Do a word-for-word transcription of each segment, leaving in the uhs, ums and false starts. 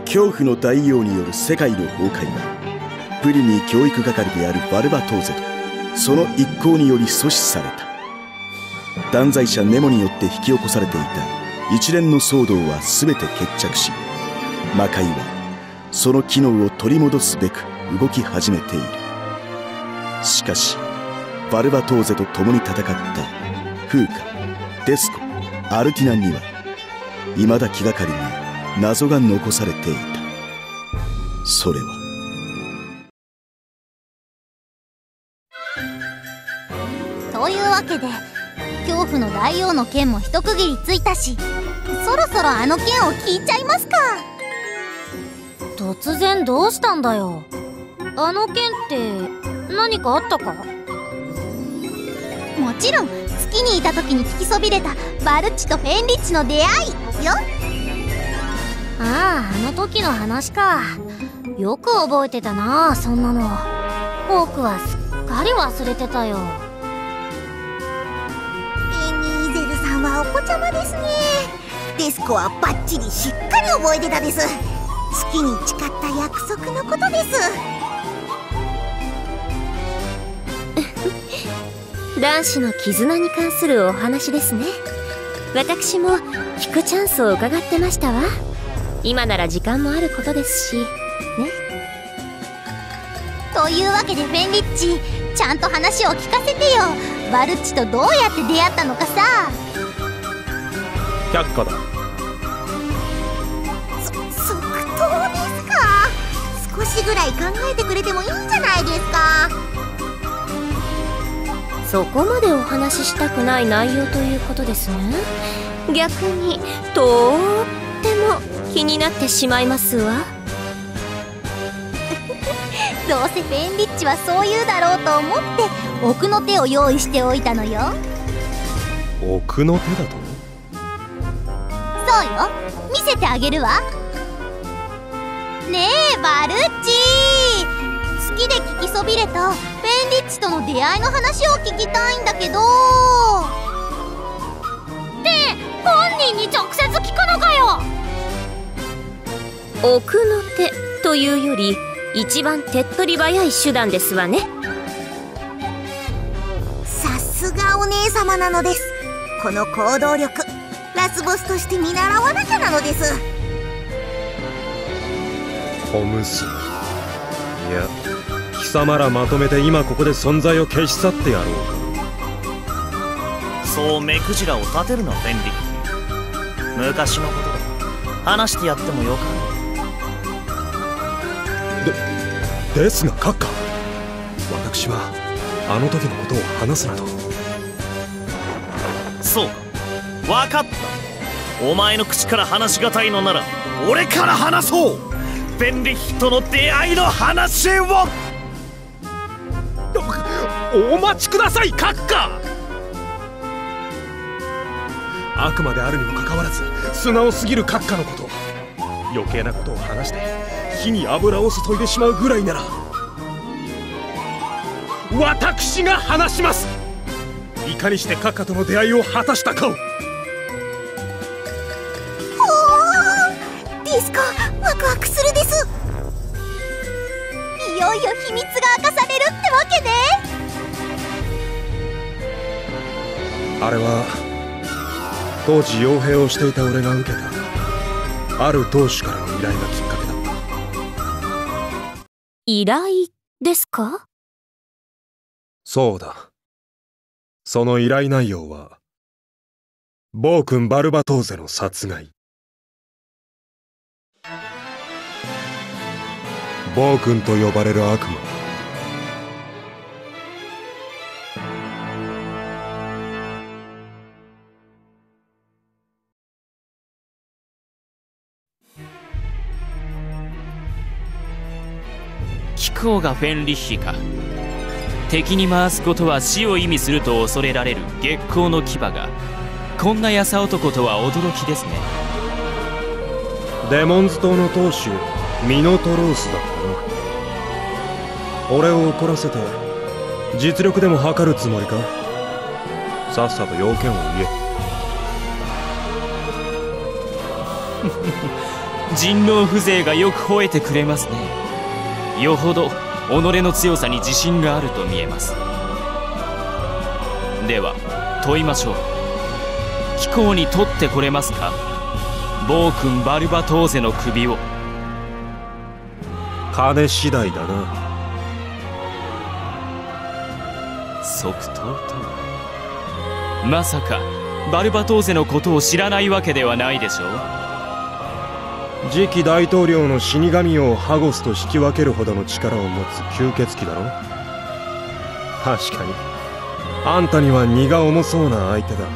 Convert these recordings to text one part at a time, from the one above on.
恐怖の大王による世界の崩壊はプリニー教育係であるバルバトーゼとその一行により阻止された。断罪者ネモによって引き起こされていた一連の騒動は全て決着し、魔界はその機能を取り戻すべく動き始めている。しかしバルバトーゼと共に戦ったフーカ、デスコ、アルティナには未だ気がかりな謎が残されていた。それはというわけで恐怖の大王の件も一区切りついたし、そろそろあの件を聞いちゃいますか。突然どうしたんだよ。あの件って何かあったか。もちろん月にいた時に聞きそびれたバルッチとフェンリッチの出会いよ。ああ、あの時の話か。よく覚えてたな、そんなの。僕はすっかり忘れてたよ。 エミーゼルさんはお子ちゃまですね。デスコはバッチリしっかり覚えてたです。月に誓った約束のことです。 男子の絆に関するお話ですね。私も聞くチャンスを伺ってましたわ。今なら時間もあることですしね。 というわけでフェンリッチ、ちゃんと話を聞かせてよ。バルッチとどうやって出会ったのかさ。 却下だ。 そ即答ですか。少しぐらい考えてくれてもいいんじゃないですか。 そこまでお話ししたくない内容ということですね。逆にとっても気になってしまいますわ。 どうせフェンリッチはそう言うだろうと思って奥の手を用意しておいたのよ。 奥の手だと？ そうよ、見せてあげるわ。ねえバルッチ、月で聞きそびれたフェンリッチとの出会いの話を聞きたいんだけど。って本人に直接聞くのかよ。 奥の手というより一番手っ取り早い手段ですわね。 さすがお姉様なのです。この行動力、ラスボスとして見習わなきゃなのです。 小娘、いや貴様らまとめて今ここで存在を消し去ってやろうか。 そう目くじらを立てるなフェンリック。昔のことだ。話してやってもよかろう。 でですが閣下、私はあの時のことを話すなと。 そうか、分かった。お前の口から話しがたいのなら俺から話そう。フェンリッヒとの出会いの話を。 お待ちください閣下。悪魔であるにもかかわらず素直すぎる閣下のこと、余計なことを話して火に油を注いでしまうぐらいなら私が話します。いかにして閣下との出会いを果たしたかを。 おー、ディスコワクワクするです。 いよいよ秘密が明かされるってわけね。 あれは当時傭兵をしていた俺が受けたある当主からの依頼がきっかけだった。 依頼ですか？ そうだ。その依頼内容は暴君バルバトーゼの殺害。暴君と呼ばれる悪魔、 貴公がフェンリッヒか。敵に回すことは死を意味すると恐れられる月光の牙がこんな優男とは驚きですね。 デモンズ島の当主ミノトロースだったな。俺を怒らせて実力でも測るつもりか。さっさと要件を言え。 人狼風情がよく吠えてくれますね。よほど己の強さに自信があると見えます。では問いましょう。貴公に取ってこれますか、暴君バルバトーゼの首を。 金次第だな。 即答とまさかバルバトーゼのことを知らないわけではないでしょう。 次期大統領の死神をハゴスと引き分けるほどの力を持つ吸血鬼だろ。確かにあんたには荷が重そうな相手だ。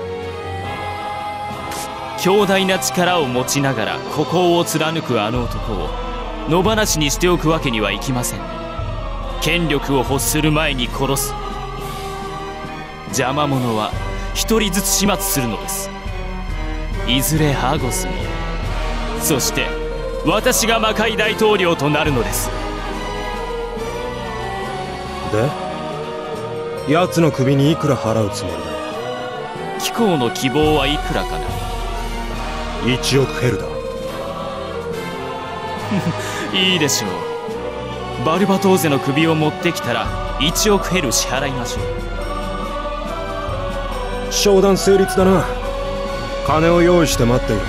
強大な力を持ちながら孤高を貫くあの男を野放しにしておくわけにはいきません。権力を欲する前に殺す。邪魔者は一人ずつ始末するのです。いずれハゴスも、そして私が魔界大統領となるのです。 で奴の首にいくら払うつもりだ。 貴公の希望はいくらかな。 いちおくヘルだ。 いいでしょう。バルバトーゼの首を持ってきたらいちおくヘル支払いましょう。 商談成立だな。金を用意して待っている。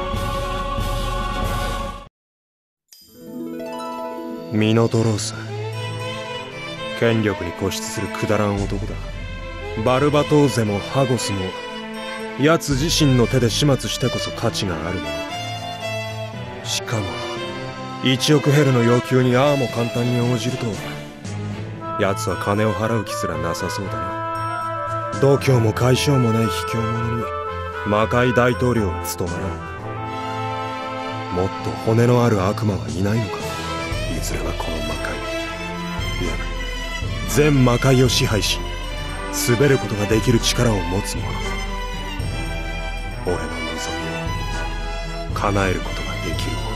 ミノトロース、権力に固執するくだらん男だ。バルバトーゼもハゴスも奴自身の手で始末してこそ価値があるもの。しかもいちおくヘルの要求にああも簡単に応じると、奴は金を払う気すらなさそうだな。度胸も解消もない卑怯者に魔界大統領は務まらん。もっと骨のある悪魔はいないのか。いずれはこの魔界、いや全魔界を支配し滑ることができる力を持つ者。俺の望みを叶えることができる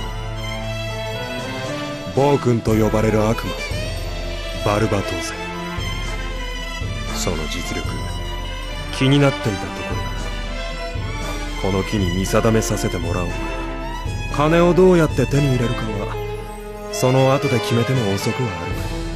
者。暴君と呼ばれる悪魔バルバトーゼ。その実力気になっていたところだ。この機に見定めさせてもらおう。金をどうやって手に入れるかはその後で決めても遅くはある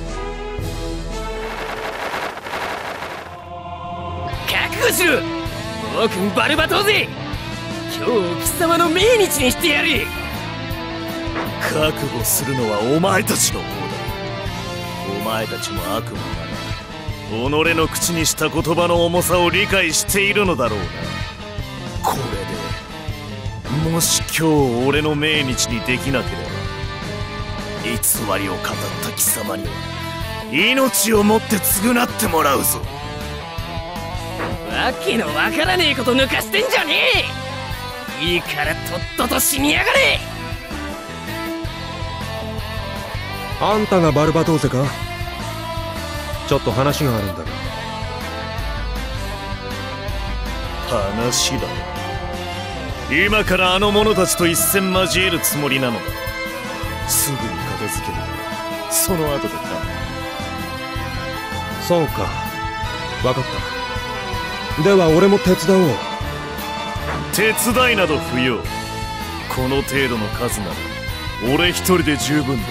まい。覚悟しろ暴君バルバトーゼ。今日を貴様の命日にしてやる。 覚悟するのはお前たちの方だ。お前たちも悪魔なら己の口にした言葉の重さを理解しているのだろうな。これでもし今日俺の命日にできなければ偽りを語った貴様には命をもって償ってもらうぞ。 わけのわからねえこと抜かしてんじゃねえ。いいからとっとと死にやがれ。 あんたがバルバトーゼか。ちょっと話があるんだが。 話だ。今からあの者たちと一戦交えるつもりなのだ。すぐに片付ける。その後でか。 そうか、分かった。では俺も手伝おう。 手伝いなど不要。この程度の数なら俺一人で十分だ。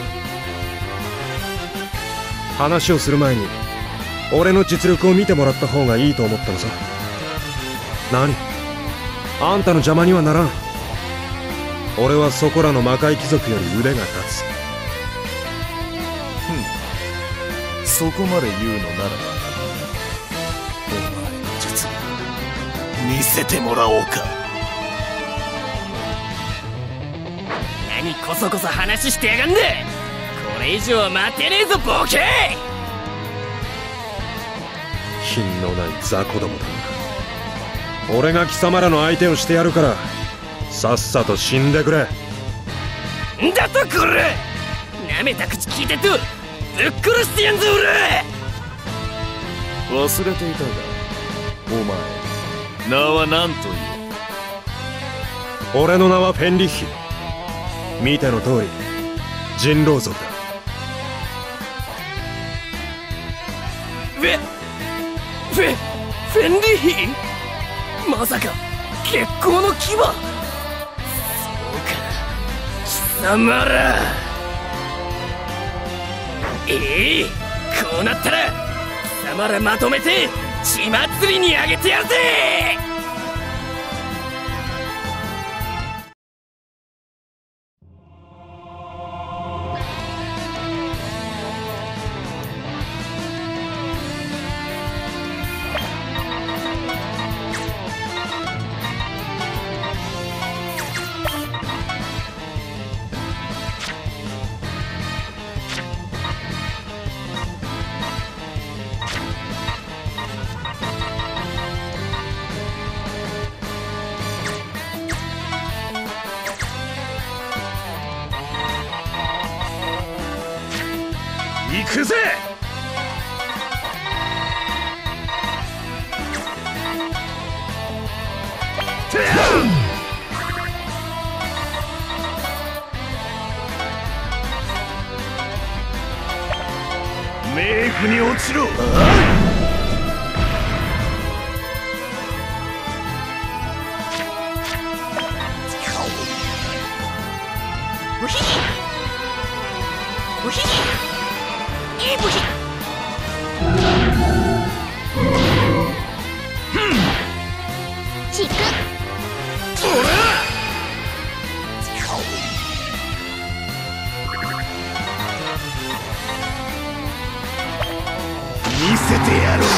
話をする前に俺の実力を見てもらった方がいいと思ったのさ。何？あんたの邪魔にはならん。俺はそこらの魔界貴族より腕が立つ。 ふん、そこまで言うのならお前の実力見せてもらおうか。 何こそこそ話してやがんだ。これ以上は待てねえぞボケ。 品のない雑魚どもだ。俺が貴様らの相手をしてやるからさっさと死んでくれ。 んだとこれ。なめた口聞いてとぶっ殺してやんぞ俺。忘れていたがお前名は何という。 俺の名はフェンリッヒ。見ての通り人狼族だ。 フェフェフェンリッヒ。まさか月光の牙。そうかざまら。ええ、こうなったら貴様らまとめて血祭りにあげてやるぜ。 行くぜ。てや冥府に落ちろ。 おひおひいいブヒ。 チクおら見せてやろう。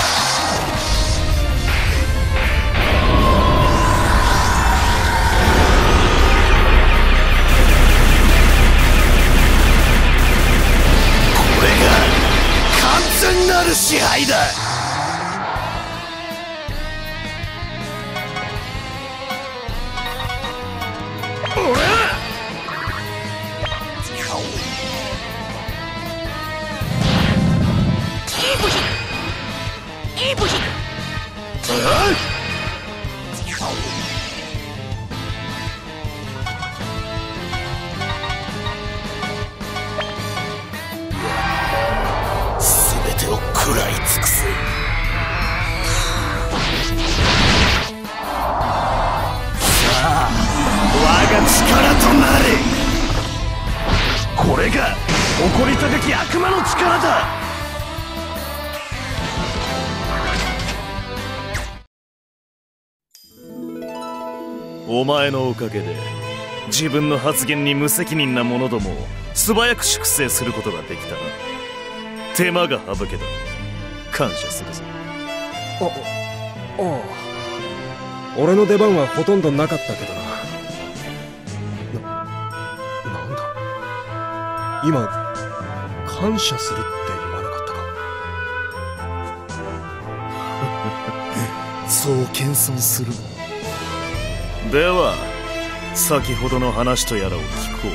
完全なる支配だ。おらいいブヒいいブヒ。 全てを食らい尽くす。さあ我が力となれ。これが誇り高き悪魔の力だ。お前のおかげで自分の発言に無責任な者どもを素早く粛清することができたな。手間が省けた。感謝するぞ。 あああ俺の出番はほとんどなかったけどな。な、なんだ今感謝するって言わなかったか。 そう謙遜するな。では先ほどの話とやらを聞こ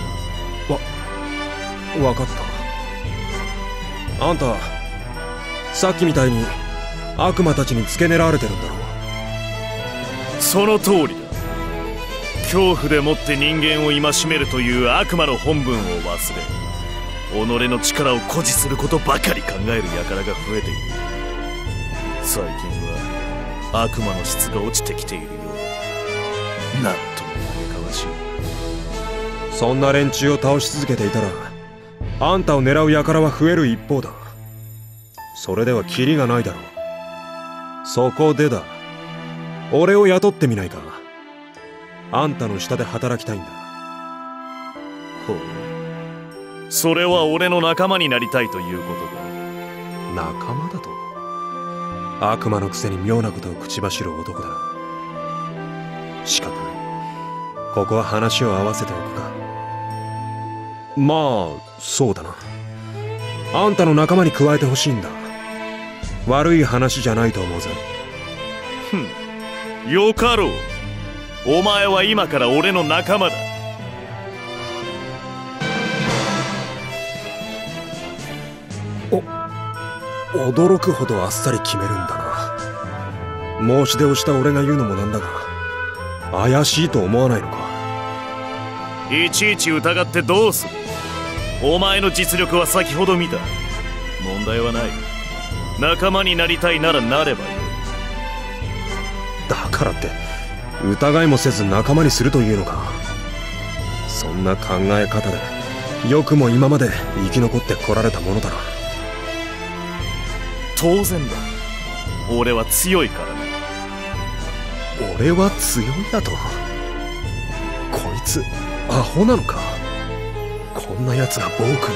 う。わ、わかった。あんたさっきみたいに悪魔たちに付け狙われてるんだろう。 その通りだ。恐怖でもって人間を戒めるという悪魔の本分を忘れ、己の力を誇示することばかり考える輩が増えている。最近は悪魔の質が落ちてきているようだ。なんとも嘆かわしい。 そんな連中を倒し続けていたらあんたを狙う輩は増える一方だ。それではキリがないだろう。そこでだ、俺を雇ってみないか。あんたの下で働きたいんだ。 ほう、それは俺の仲間になりたいということだ。仲間だと？悪魔のくせに妙なことを口走る男だな。仕方ない。ここは話を合わせておくか。まあそうだな。あんたの仲間に加えてほしいんだ。悪い話じゃないと思うぜ。 ふん、よかろう。お前は今から俺の仲間だ。 お、驚くほどあっさり決めるんだな。申し出をした俺が言うのもなんだが、怪しいと思わないのか。 いちいち疑ってどうする。お前の実力は先ほど見た。問題はない。仲間になりたいならなればよい。 だからって疑いもせず仲間にするというのか。 そんな考え方でよくも今まで生き残ってこられたものだろ。 当然だ。俺は強いからな。 俺は強いだと？こいつアホなのか？こんな奴が暴君などと。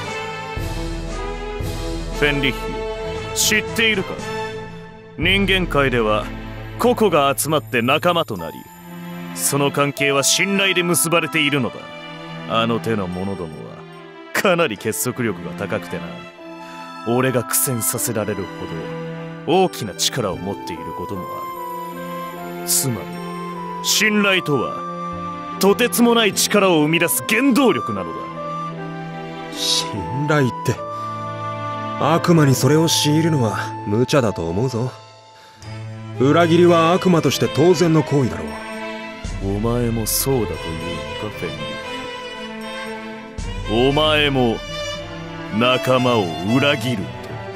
フェンリッヒュ、知っているか？人間界では個々が集まって仲間となり、その関係は信頼で結ばれているのだ。あの手の者どもはかなり結束力が高くてな、俺が苦戦させられるほど大きな力を持っていることもある。つまり信頼とはとてつもない力を生み出す原動力なのだ。 信頼って悪魔にそれを強いるのは無茶だと思うぞ。裏切りは悪魔として当然の行為だろう。 お前もそうだというのか、フェンリー。お前も仲間を裏切るんだ。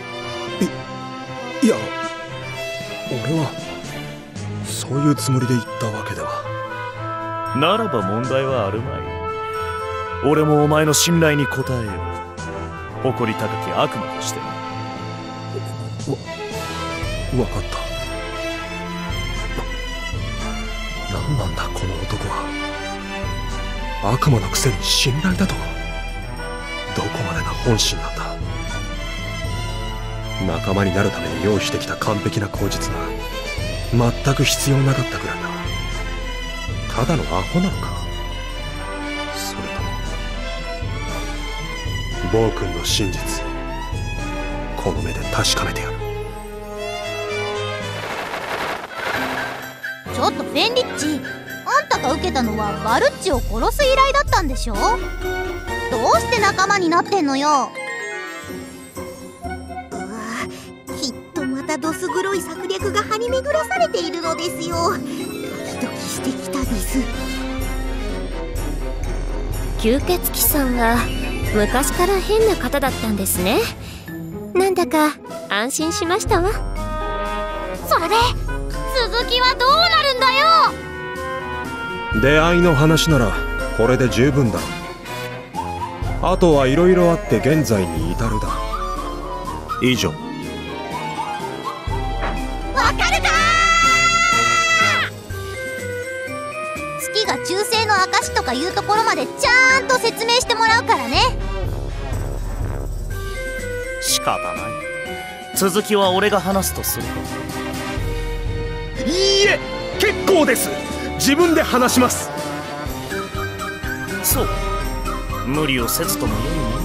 いいや、俺はそういうつもりで言ったわけでは。 ならば問題はあるまい。俺もお前の信頼に応えよう。誇り高き悪魔としてな。 わ、わかった。な、なんなんだこの男は。悪魔のくせに信頼だと？どこまでが本心なんだ。仲間になるために用意してきた完璧な口実が全く必要なかったくらいだ。ただのアホなのか、それとも暴君の真実、この目で確かめてやる。 ちょっとフェンリッチ、あんたが受けたのはバルッチを殺す依頼だったんでしょ？どうして仲間になってんのよ。 うわ、きっとまたどす黒い策略が張り巡らされているのですよ。ドキドキしてきたです。 吸血鬼さんは昔から変な方だったんですね。なんだか安心しましたわ。 それで続きはどうなるんだよ。 出会いの話ならこれで十分だ。あとはいろいろあって現在に至るだ。以上。 わかるかー。月が忠誠の証とかいうところまでちゃんと説明してもらうからね。 仕方ない。続きは俺が話すとするか。 いいえ、結構です。自分で話します。 そう、無理をせずともよいね。